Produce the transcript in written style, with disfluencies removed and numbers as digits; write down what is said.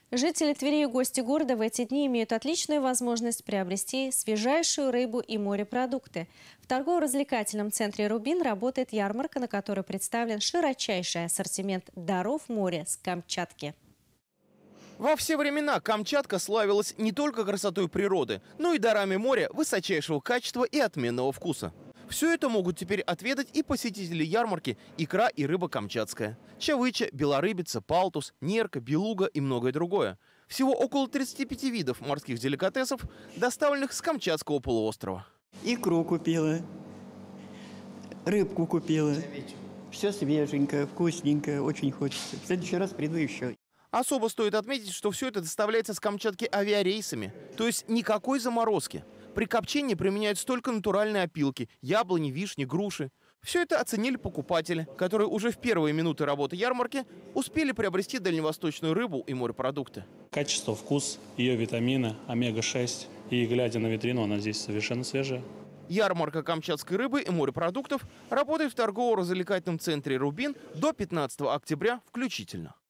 Жители Твери и гости города в эти дни имеют отличную возможность приобрести свежайшую рыбу и морепродукты. В торгово-развлекательном центре «Рубин» работает ярмарка, на которой представлен широчайший ассортимент даров моря с Камчатки. Во все времена Камчатка славилась не только красотой природы, но и дарами моря высочайшего качества и отменного вкуса. Все это могут теперь отведать и посетители ярмарки икра и рыба камчатская. Чавыча, белорыбица, палтус, нерка, белуга и многое другое. Всего около 35 видов морских деликатесов, доставленных с Камчатского полуострова. Икру купила, рыбку купила. Все свеженькое, вкусненькое, очень хочется. В следующий раз приду еще. Особо стоит отметить, что все это доставляется с Камчатки авиарейсами, то есть никакой заморозки. При копчении применяются только натуральные опилки – яблони, вишни, груши. Все это оценили покупатели, которые уже в первые минуты работы ярмарки успели приобрести дальневосточную рыбу и морепродукты. Качество, вкус, ее витамины, омега-6. И глядя на витрину, она здесь совершенно свежая. Ярмарка камчатской рыбы и морепродуктов работает в торгово-развлекательном центре «Рубин» до 15 октября включительно.